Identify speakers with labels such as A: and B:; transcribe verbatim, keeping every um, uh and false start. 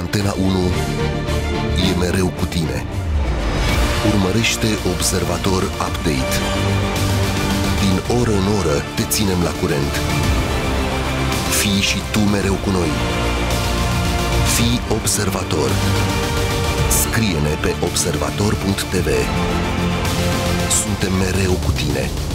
A: Antena unu e mereu cu tine. Urmărește Observator Update. Din oră în oră te ținem la curent. Fii și tu mereu cu noi. Fii observator. Scrie-ne pe observator punct t v. Suntem mereu cu tine.